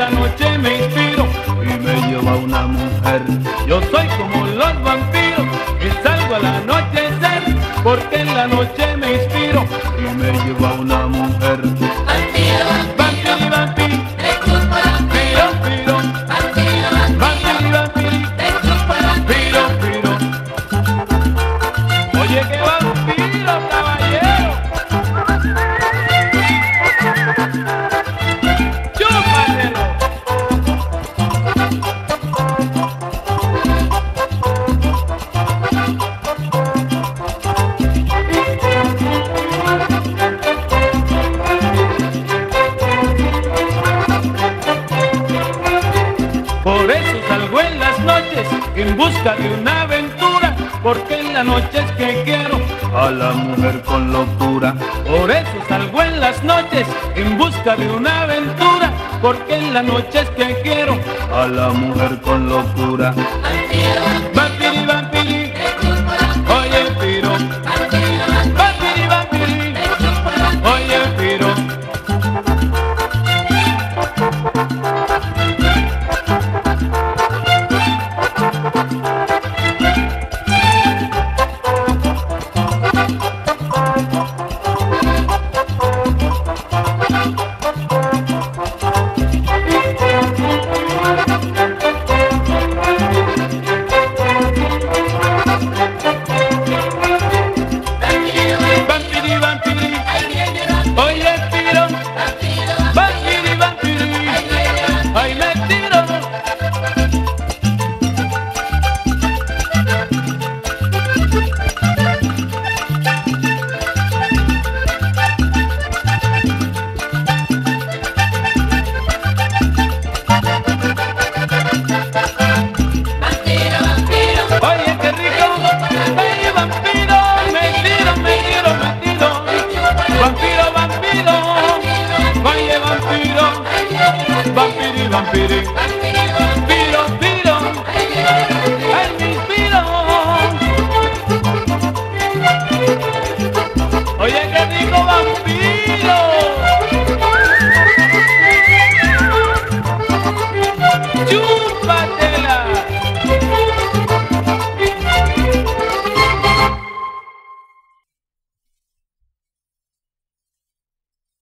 la noche me inspiro y me lleva una mujer. Yo soy como los vampiros y salgo al anochecer, porque en la noche me inspiro y me lleva una mujer. Vampiro, Vampiri, vampiri, te chupo vampiro, piro, vampiro, vampiri, vampiri, te chupo vampiro. piro. Oye, qué vampiro, caballero. Chúpatelo. Por eso salgo en las noches en busca de una aventura, porque en la noche es que quiero a la mujer con locura. Por eso salgo en las noches en busca de una aventura, porque en la noche es que quiero a la mujer con locura. Vampiro, Vampiri, vampiri, te chupo vampiro, oye piro. vampiro, Vampiri, vampiri, te chupo vampiro. oye piro. Vampiri, vampiri, Ahí viene vampiro, oye piro. vampiro, Vampiri, vampiri, ahí viene vampiro. ay me tiro. Vampiro, vampiro, Oye qué rico, ay vampiro, me tiro, me tiro, me tiro. Vampiro, vampiro, oye vampiro, vampiri, vampiri, vampiro, piro, piro, ahí viene